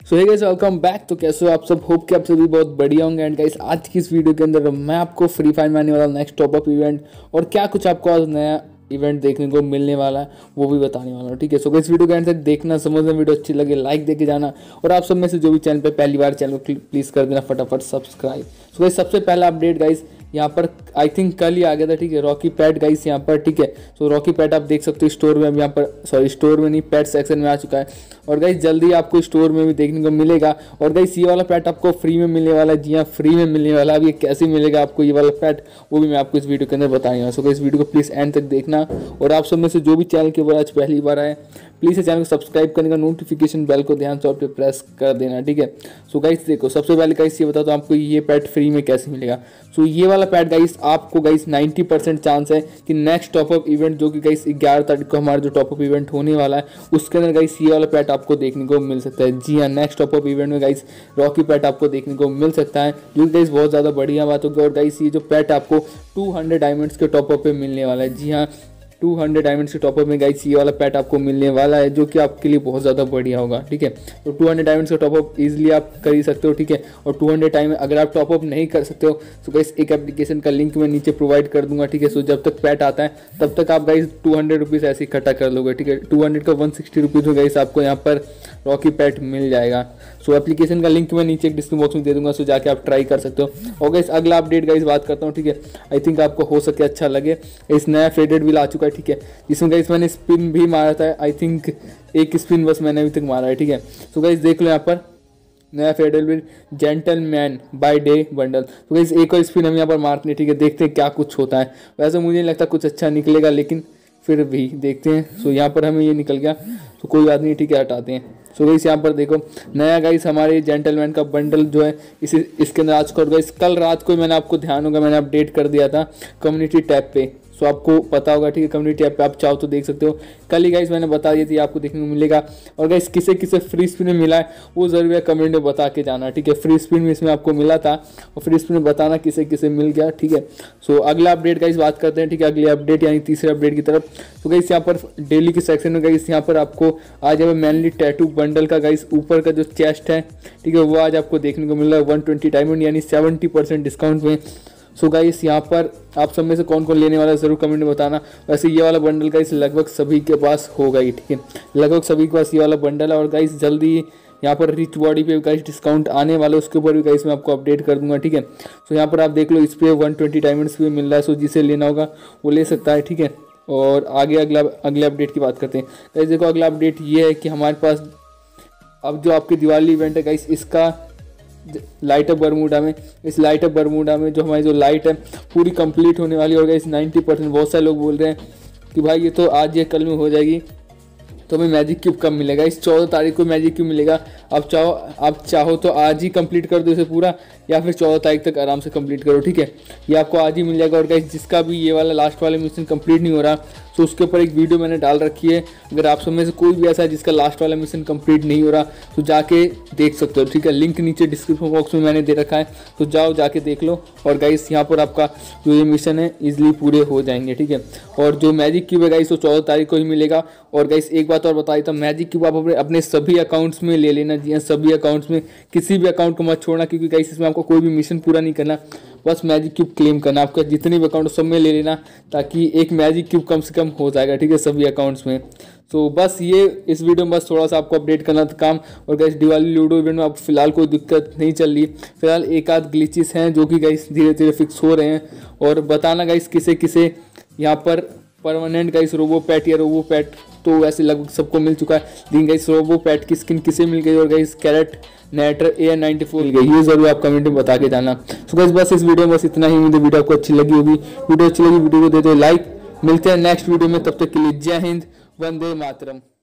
सो hey guys welcome back. तो कैसे हो आप सब? होप कि आप सभी बहुत बढ़िया होंगे। एंड गाइस आज की इस वीडियो के अंदर मैं आपको फ्री फायर में आने वाला नेक्स्ट टॉप अप इवेंट और क्या कुछ आपको आज नया इवेंट देखने को मिलने वाला है वो भी बताने वाला हूँ। ठीक है, सो गाइस वीडियो के एंड तक देखना, समझना, वीडियो अच्छी लगे लाइक देके जाना और आप सब में से जो भी चैनल पे पहली बार चैनल को प्लीज़ कर देना फटाफट सब्सक्राइब। सो गाइस सबसे पहला अपडेट गाइस यहाँ पर आई थिंक कल ही आ गया था। ठीक है, रॉकी पैड गाइस यहाँ पर। ठीक है, सो रॉकी पैड आप देख सकते हो स्टोर में, अब यहाँ पर सॉरी स्टोर में नहीं पैड सेक्शन में आ चुका है और गाइस जल्दी आपको स्टोर में भी देखने को मिलेगा। और गाइस ये वाला पैड आपको फ्री में मिलने वाला है। जी हाँ, फ्री में मिलने वाला है। अब ये कैसे मिलेगा आपको ये वाला पैड वो भी मैं आपको इस वीडियो के अंदर बताऊंगा। सो गाइस वीडियो को प्लीज़ एंड तक देखना और आप सब में से जो भी चैनल के ऊपर आज पहली बार आए प्लीज़ चैनल को सब्सक्राइब करने का, नोटिफिकेशन बेल को ध्यान से और पे प्रेस कर देना। ठीक है, सो गाइस देखो सबसे पहले गाइस ये बता दो आपको ये पैड फ्री में कैसे मिलेगा। सो ये वाला पैड गाइस आपको गाइस 90% चांस है कि नेक्स्ट टॉपअप इवेंट जो कि गाइस 11 तारीख को हमारा जो टॉपअप इवेंट होने वाला है उसके अंदर गाइस ये वाला पैड आपको देखने को मिल सकता है। जी हाँ, नेक्स्ट टॉपअप इवेंट में गाइस रॉकी पैड आपको देखने को मिल सकता है जो कि गाइस बहुत ज़्यादा बढ़िया बात होगी। और गाइस ये जो पैड आपको 200 डायमंड्स के टॉपअप पे मिलने वाला है। जी हाँ, 200 डायमंड्स के टॉपअप में गाइस ये वाला पैड आपको मिलने वाला है जो कि आपके लिए बहुत ज़्यादा बढ़िया होगा। ठीक है, तो 200 डायमंड्स का टॉपअप इजीली आप कर ही सकते हो। ठीक है, और 200 टाइम अगर आप टॉपअप नहीं कर सकते हो तो गाइस एक एप्लीकेशन का लिंक मैं नीचे प्रोवाइड कर दूंगा। ठीक है, सो जब तक पैड आता है तब तक आप गाइस 200 रुपीज़ ऐसे इकट्ठा कर लोगे। ठीक है, 200 का 160 रुपीज़ में गाइस आपको यहाँ पर रॉकी पैड मिल जाएगा। सो एप्लीकेशन का लिंक मैं नीचे डिस्क्रिप्शन बॉक्स में दे दूंगा, सो जाके आप ट्राई कर सकते हो। और गाइस अगला अपडेट गाइस बात करता हूँ। ठीक है, आई थिंक आपको हो सके अच्छा लगे, इस नया फेडेड व्हील आ चुका है। ठीक है, जिसमें गाइस मैंने स्पिन भी मारा था। आई थिंक एक स्पिन बस मैंने अभी तक मारा है। ठीक है, सो गाइस देख लो यहाँ पर नया federal wheel gentleman by day bundle. तो गाइस एक और स्पिन हम यहाँ पर मारते हैं। ठीक है, देखते हैं क्या कुछ होता है। वैसे मुझे नहीं लगता कुछ अच्छा निकलेगा लेकिन फिर भी देखते हैं। सो यहाँ पर हमें ये निकल गया तो कोई बात नहीं। ठीक है, हटाते हैं। सो गाइस यहाँ पर देखो नया गाइस हमारे जेंटलमैन का बंडल जो है इसके अंदर आज कर गाइस कल रात को मैंने आपको ध्यान होगा मैंने अपडेट कर दिया था कम्युनिटी टैब पे। सो आपको पता होगा। ठीक है, कम्युनिटी ऐप पे आप चाहो तो देख सकते हो। कल ही गाइस मैंने बता दी थी आपको देखने को मिलेगा। और गाइस किसे किसे फ्री स्पिन में मिला है वो ज़रूर है कमेंट में बता के जाना। ठीक है, फ्री स्पिन में इसमें आपको मिला था और फ्री स्पिन में बताना किसे किसे मिल गया। ठीक है, सो अगला अपडेट गाइस बात करते हैं। ठीक है, अगले अपडेट यानी तीसरे अपडेट की तरफ। तो गाइस यहाँ पर डेली के सेक्शन में गाइस यहाँ पर आपको आज अब मैनली टैटू बंडल का गाइस ऊपर का जो चेस्ट है ठीक है वो आज आपको देखने को मिल रहा है 120 डायमंड यानी 70% डिस्काउंट में। सो गाइस यहाँ पर आप सब में से कौन कौन लेने वाला है ज़रूर कमेंट में बताना। वैसे ये वाला बंडल गाइस लगभग सभी के पास होगा ही। ठीक है, लगभग सभी के पास ये वाला बंडल है। और गाइस जल्दी यहाँ पर रिच बॉडी पे गाइस डिस्काउंट आने वाला है, उसके ऊपर भी गाइस मैं आपको अपडेट कर दूंगा। ठीक है, सो यहाँ पर आप देख लो इस पर 120 डायमंड्स पे मिल रहा है। सो जिसे लेना होगा वो ले सकता है। ठीक है, और आगे अगले अपडेट की बात करते हैं। गाइस देखो अगला अपडेट ये है कि हमारे पास अब जो आपकी दिवाली इवेंट है गाइस इसका लाइट अप बरमूडा में, इस लाइट अप बरमूडा में जो हमारी जो लाइट है पूरी कंप्लीट होने वाली है। और गाइस 90% बहुत सारे लोग बोल रहे हैं कि भाई ये तो आज या कल में हो जाएगी तो हमें मैजिक क्यूब कब मिलेगा। इस 14 तारीख को मैजिक क्यूब मिलेगा। आप चाहो तो आज ही कंप्लीट कर दो इसे पूरा या फिर 14 तारीख तक आराम से कंप्लीट करो। ठीक है, ये आपको आज ही मिल जाएगा। और गाइस जिसका भी ये वाला लास्ट वाला मिशन कंप्लीट नहीं हो रहा तो उसके ऊपर एक वीडियो मैंने डाल रखी है। अगर आप सब में से कोई भी ऐसा है जिसका लास्ट वाला मिशन कंप्लीट नहीं हो रहा तो जाके देख सकते हो। ठीक है, लिंक नीचे डिस्क्रिप्शन बॉक्स में मैंने दे रखा है, तो जाओ जाके देख लो। और गाइस यहाँ पर आपका जो ये मिशन है ईजिली पूरे हो जाएंगे। ठीक है, और जो मैजिक क्यूब है गाइस वो 14 तारीख को ही मिलेगा। और गाइस एक बात और बता देता हूँ, मैजिक क्यूब आप अपने सभी अकाउंट्स में ले लेना। जी हाँ, सभी अकाउंट्स में, किसी भी अकाउंट को मत छोड़ना क्योंकि गाइस इसमें आपको कोई भी मिशन पूरा नहीं करना, बस मैजिक क्यूब क्लेम करना। आपका जितने भी अकाउंट सब में ले लेना ताकि एक मैजिक क्यूब कम से कम हो जाएगा। ठीक है, सभी अकाउंट्स में। तो बस ये इस वीडियो में बस थोड़ा सा आपको अपडेट करना था काम। और गाइस दिवाली लूडो इवेंट में अब फिलहाल कोई दिक्कत नहीं चल रही। फिलहाल एक आध ग्लिचेस हैं जो कि गाइस धीरे धीरे फिक्स हो रहे हैं। और बताना गाइस किसे किसे यहाँ पर परमानेंट गाइस रोबो पैट या रोबो पैट तो वैसे लगभग सबको मिल चुका है, लेकिन गाइस रोबो पैट की स्किन किसे मिल गई और गाइस कैरेट नेटर AN94 मिल गई ये जरूर आप कमेंट में बता के जाना। सो गाइस बस इस वीडियो में बस इतना ही। मुझे वीडियो आपको अच्छी लगी होगी, वीडियो अच्छी लगी वीडियो को दे दो लाइक। मिलते हैं नेक्स्ट वीडियो में, तब तक के लिए जय हिंद, वंदे मातरम।